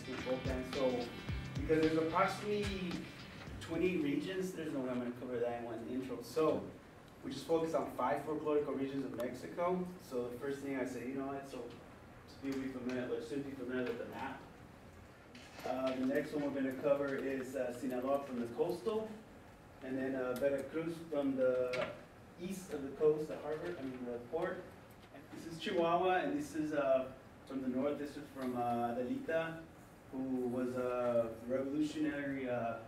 Mexican folk dance. So, because there's approximately 20 regions, there's no way I'm going to cover that in one intro. So, we just focus on 5 folklorical regions of Mexico. So the first thing I say, you know what, so be familiar with the map. The next one we're going to cover is Sinaloa from the coastal, and then Veracruz from the east of the coast, the port. This is Chihuahua, and this is from the north. This is from Adelita, who was a revolutionary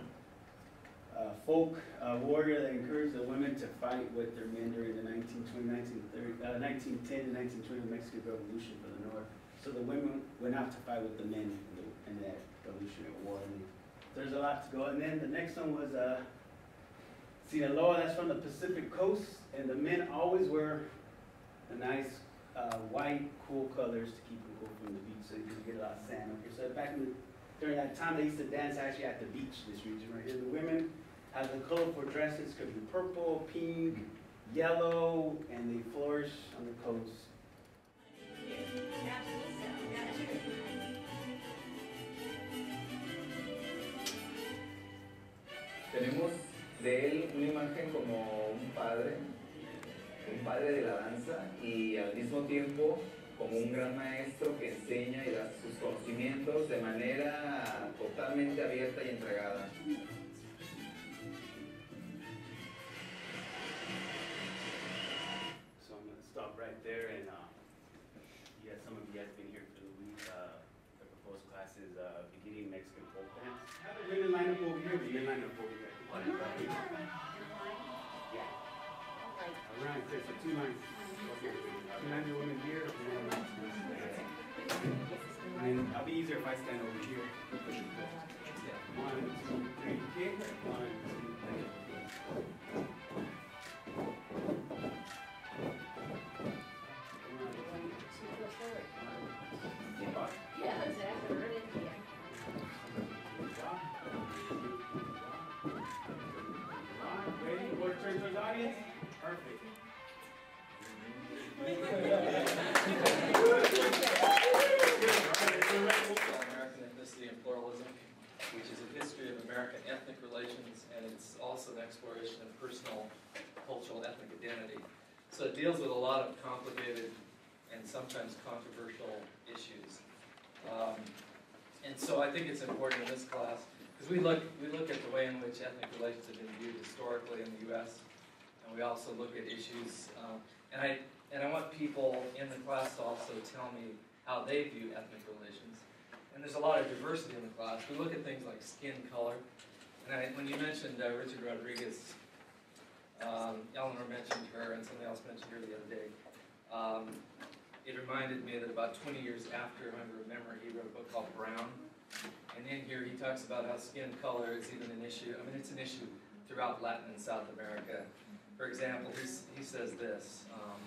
folk warrior that encouraged the women to fight with their men during the 1910 and 1920 Mexican Revolution for the North. So the women went out to fight with the men in that Revolutionary War. And there's a lot to go. And then the next one was Sinaloa. That's from the Pacific Coast, and the men always wear the nice white, cool colors to keep them cool from the beach, so you can get a lot of sand up here. So during that time, they used to dance actually at the beach, this region right here. The women have the colorful dresses, could be purple, pink, yellow, and they flourish on the coast. Tenemos de él una imagen como un padre de la danza y al mismo tiempo como un gran maestro que enseña y da sus conocimientos de manera totalmente abierta y entregada. So I'm going to stop right there, and some of you guys have been here for the week. The proposed class is beginning Mexican folk dance. Have the women line up over here, the men line up over here. Yeah. Around, so 2 lines. Okay. 2 lines of women here, and I'll be easier if I stand over here. 1, 2, 3, kick. 1, 2, 3. Yeah, exactly. Right in here. Ready? Or turn towards the audience? Perfect. American Ethnicity and Pluralism, which is a history of American ethnic relations, and it's also an exploration of personal, cultural, ethnic identity. So it deals with a lot of complicated and sometimes controversial issues. And so I think it's important in this class, because we look at the way in which ethnic relations have been viewed historically in the U.S., and we also look at issues, and I want people in the class to also tell me how they view ethnic relations. And there's a lot of diversity in the class. We look at things like skin color, and when you mentioned Richard Rodriguez, Eleanor mentioned her, and somebody else mentioned her the other day. It reminded me that about 20 years after Remember, he wrote a book called Brown. And in here he talks about how skin color is even an issue. I mean, it's an issue throughout Latin and South America. For example, he says this,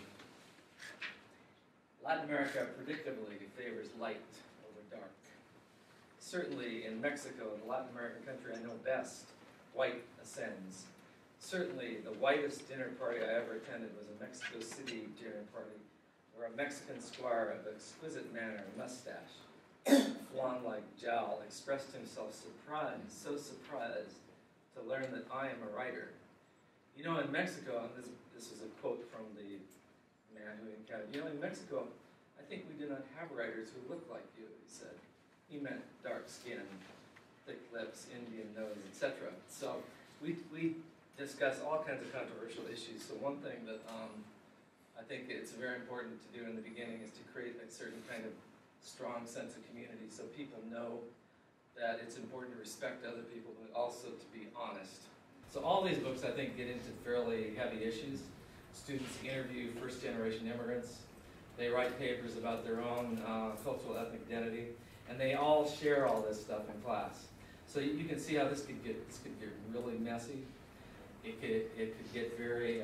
Latin America predictably favors light over dark. Certainly in Mexico, the Latin American country I know best, white ascends. Certainly the whitest dinner party I ever attended was a Mexico City dinner party, where a Mexican squire of exquisite manner and mustache, flan-like jowl, expressed himself surprised, so surprised, to learn that I am a writer. You know, in Mexico, and this is a quote from the man who encountered, you know, in Mexico, I think we do not have writers who look like you, he said. He meant dark skin, thick lips, Indian nose, etc. So we discuss all kinds of controversial issues. So one thing that I think it's very important to do in the beginning is to create a certain kind of strong sense of community, so people know that it's important to respect other people, but also to be honest. So all these books, I think, get into fairly heavy issues. Students interview first-generation immigrants. They write papers about their own cultural ethnic identity, and they all share all this stuff in class. So you can see how this could get really messy. It could get very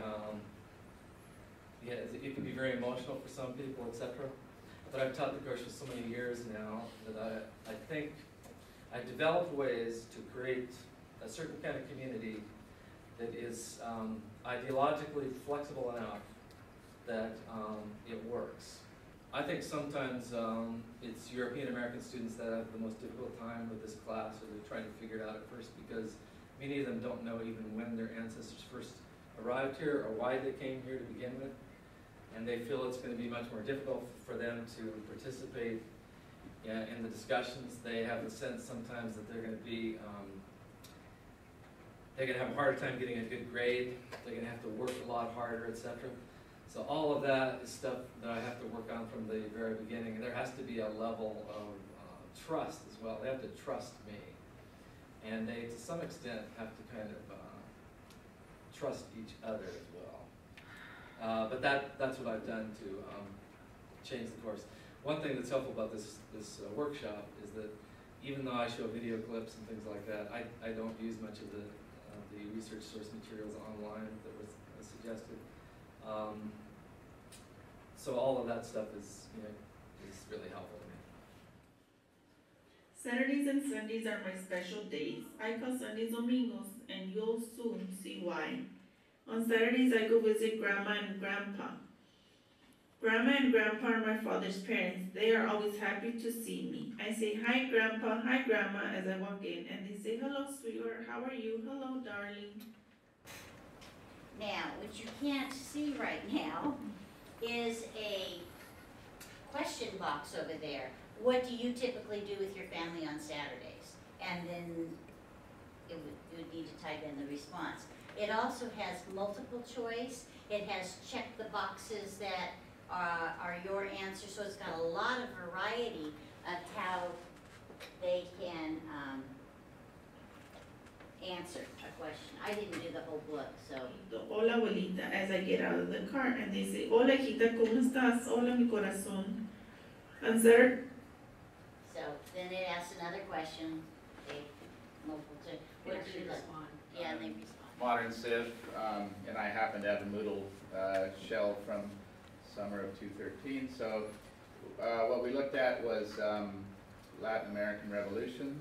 it can be very emotional for some people, etc. But I've taught the course for so many years now that I think I've developed ways to create a certain kind of community that is ideologically flexible enough that it works. I think sometimes it's European American students that have the most difficult time with this class, or they're trying to figure it out at first, because many of them don't know even when their ancestors first arrived here or why they came here to begin with. And they feel it's going to be much more difficult for them to participate in the discussions. They have the sense sometimes that they're going to be, they're going to have a harder time getting a good grade. They're going to have to work a lot harder, etc. So all of that is stuff that I have to work on from the very beginning. And there has to be a level of trust as well. They have to trust me. And they, to some extent, have to kind of trust each other as well. But that's what I've done to change the course. One thing that's helpful about this workshop is that even though I show video clips and things like that, I don't use much of the research source materials online that was suggested. So all of that stuff is really helpful to me. Saturdays and Sundays are my special days. I call Sundays domingos, and you'll soon see why. On Saturdays, I go visit Grandma and Grandpa. Grandma and Grandpa are my father's parents. They are always happy to see me. I say, "Hi, Grandpa," "Hi, Grandma," as I walk in, and they say, "Hello, sweetheart, how are you?" "Hello, darling." Now, what you can't see right now is a question box over there. What do you typically do with your family on Saturdays? And then you would need to type in the response. It also has multiple choice. It has check the boxes that are your answer. So it's got a lot of variety of how they can answer a question. I didn't do the whole book, so. Hola, abuelita, as I get out of the car, and they say, "Hola, hijita, ¿cómo estás? Hola, mi corazón." And Saturday, So then it asks another question. They multiple choice. What do you respond? Yeah, and they respond. Modern Civ, and I happen to have a Moodle shell from summer of 2013. So what we looked at was Latin American revolutions,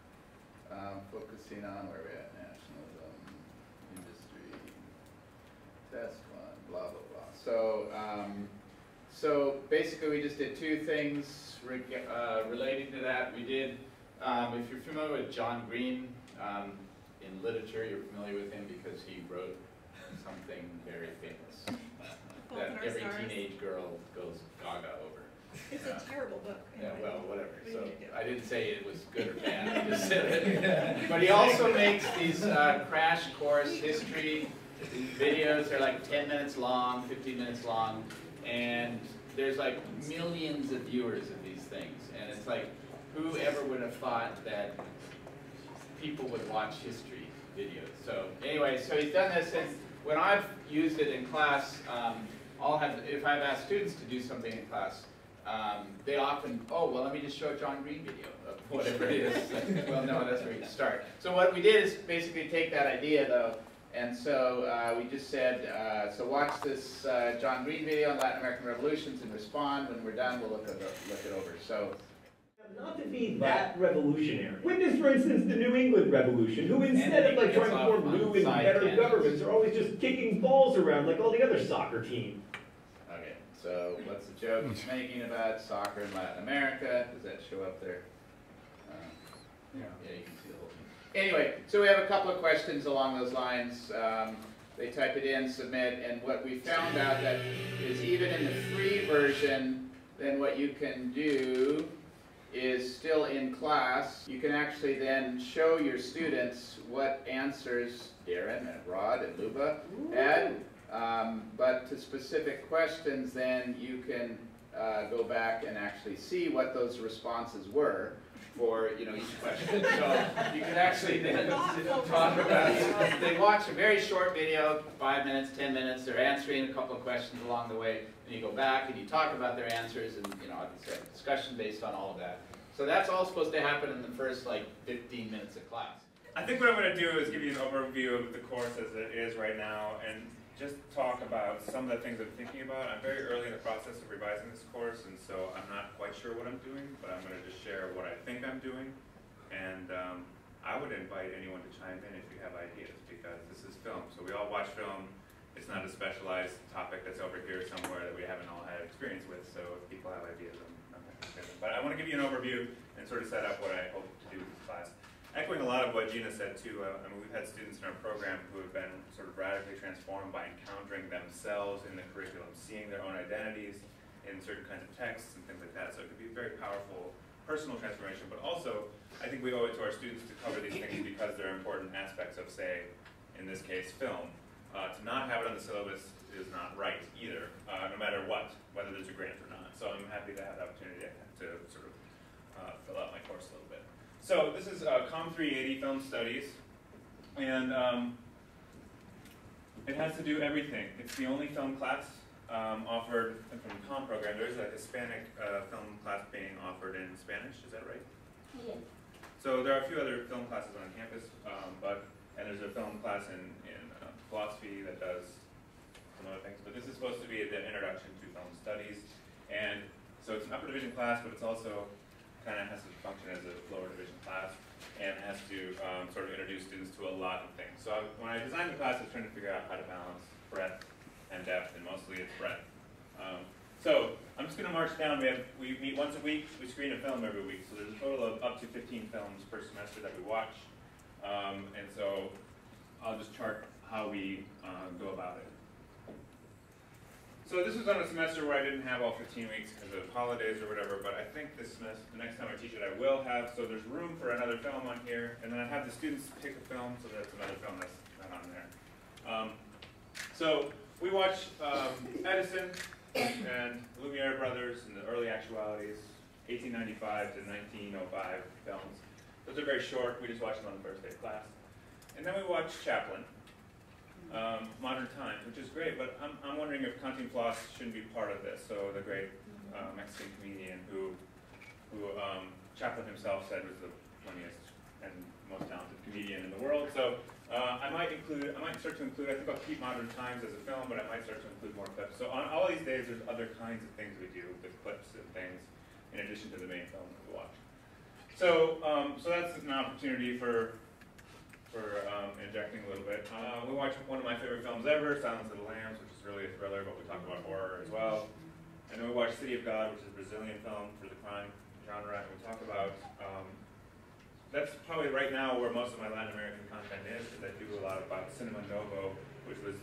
focusing on where we're at, nationalism, industry, test one, blah, blah, blah. So, so basically we just did two things relating to that. We did, if you're familiar with John Green, in literature, you're familiar with him because he wrote something very famous that every teenage girl goes gaga over. It's a terrible book. Yeah, well, whatever. So I didn't say it was good or bad. I just said it. But he also makes these crash course history videos. They're like 10 minutes long, 15 minutes long, and there's like millions of viewers of these things. And it's like, whoever would have thought that people would watch history videos. So anyway, so he's done this, and when I've used it in class, if I've asked students to do something in class, they often, "Oh, well, let me just show a John Green video of whatever it is." Well, no, that's where you start. So what we did is basically take that idea, though, and so we just said, so watch this John Green video on Latin American revolutions and respond. When we're done, we'll look it over. So. Not to be that revolutionary. Witness, for instance, the New England Revolution, who instead of like trying to form new and better governments are always just kicking balls around like all the other soccer teams. Okay, so what's the joke he's making about soccer in Latin America? Does that show up there? Yeah, you can see the whole thing. Anyway, so we have a couple of questions along those lines. They type it in, submit, and what we found out that is even in the free version, then what you can do is still in class, you can actually then show your students what answers Darren and Rod and Luba had, but to specific questions then you can go back and actually see what those responses were for each question. So you can actually then talk about it. They watch a very short video, 5 minutes, 10 minutes, they're answering a couple of questions along the way, and you go back and you talk about their answers, and obviously have a discussion based on all of that. So that's all supposed to happen in the first 15 minutes of class. I think what I'm going to do is give you an overview of the course as it is right now, and just talk about some of the things I'm thinking about. I'm very early in the process of revising this course, and so I'm not quite sure what I'm doing, but I'm going to just share what I think I'm doing. And I would invite anyone to chime in if you have ideas, because this is film. So we all watch film, it's not a specialized topic that's over here somewhere that we haven't all had experience with, so if people have ideas, I'm happy to get them. But I want to give you an overview and sort of set up what I hope to do with this class. Echoing a lot of what Gina said too, I mean, we've had students in our program who have been sort of radically transformed by encountering themselves in the curriculum, seeing their own identities in certain kinds of texts and things like that. So it could be a very powerful personal transformation, but also I think we owe it to our students to cover these things because they're important aspects of, say, in this case, film. To not have it on the syllabus is not right either, no matter what, whether there's a grant or not. So I'm happy to have the opportunity to sort of fill out my course a little bit. So this is Com 380 Film Studies, and it has to do everything. It's the only film class offered from the Com program. There is a Hispanic film class being offered in Spanish, is that right? Yeah. So there are a few other film classes on campus, and there's a film class in philosophy that does some other things, but this is supposed to be the introduction to film studies, and so it's an upper division class, but it's also kind of has to function as a lower division class, and has to sort of introduce students to a lot of things. So when I designed the class, I was trying to figure out how to balance breadth and depth, and mostly it's breadth. So I'm just going to march down. We meet once a week. We screen a film every week, so there's a total of up to 15 films per semester that we watch, and so I'll just chart how we go about it. So this was on a semester where I didn't have all 15 weeks because of holidays or whatever, but I think this semester, the next time I teach it, I will have. So there's room for another film on here, and then I have the students pick a film, so that's another film that's not on there. So we watch Edison and Lumiere Brothers and the early actualities, 1895 to 1905 films. Those are very short. We just watch them on the first day of class. And then we watch Chaplin. Modern Times, which is great, but I'm wondering if Cantinflas shouldn't be part of this. So the great Mexican comedian who Chaplin himself said was the funniest and most talented comedian in the world. So I might start to include, I think I'll keep Modern Times as a film, but I might start to include more clips. So on all these days, there's other kinds of things we do with clips and things in addition to the main film that we watch. So that's an opportunity for injecting a little bit. We watch one of my favorite films ever, Silence of the Lambs, which is really a thriller, but we talk about horror as well. And then we watch City of God, which is a Brazilian film for the crime genre, and we talk about, that's probably right now where most of my Latin American content is, because I do a lot about Cinema Novo, which was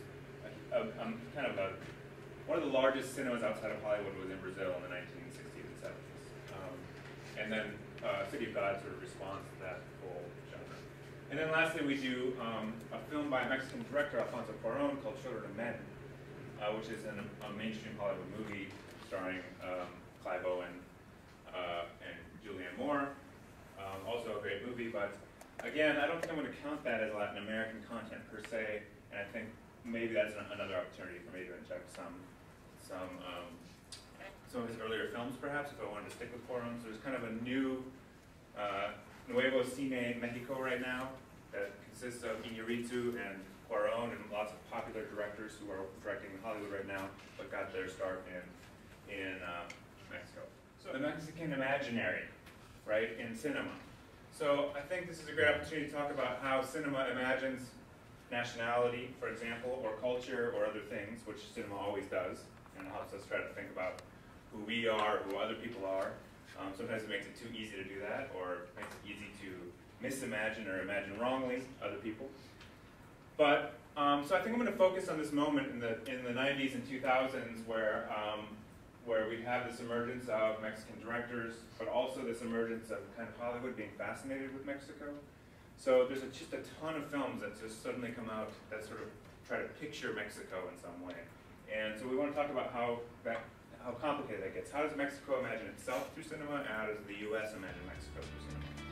one of the largest cinemas outside of Hollywood was in Brazil in the 1960s and 70s. And then City of God sort of responds to that whole genre. And then lastly, we do a film by a Mexican director, Alfonso Cuarón, called Children of Men, which is a mainstream Hollywood movie starring Clive Owen and Julianne Moore. Also a great movie, but again, I don't think I'm going to count that as Latin American content per se, and I think maybe that's another opportunity for me to inject some of his earlier films, perhaps, if I wanted to stick with Cuarón. So there's kind of a new Nuevo Cine Mexico right now that consists of Iñárritu and Cuarón and lots of popular directors who are directing in Hollywood right now, but got their start in Mexico. So the Mexican imaginary, right, in cinema. So I think this is a great opportunity to talk about how cinema imagines nationality, for example, or culture, or other things, which cinema always does, and it helps us try to think about who we are, who other people are. Sometimes it makes it too easy to do that, or makes it easy to misimagine or imagine wrongly other people. But so I think I'm going to focus on this moment in the 90s and 2000s where we have this emergence of Mexican directors, but also this emergence of kind of Hollywood being fascinated with Mexico. So there's just a ton of films that just suddenly come out that sort of try to picture Mexico in some way. And so we want to talk about how complicated that gets. How does Mexico imagine itself through cinema, and how does the US imagine Mexico through cinema?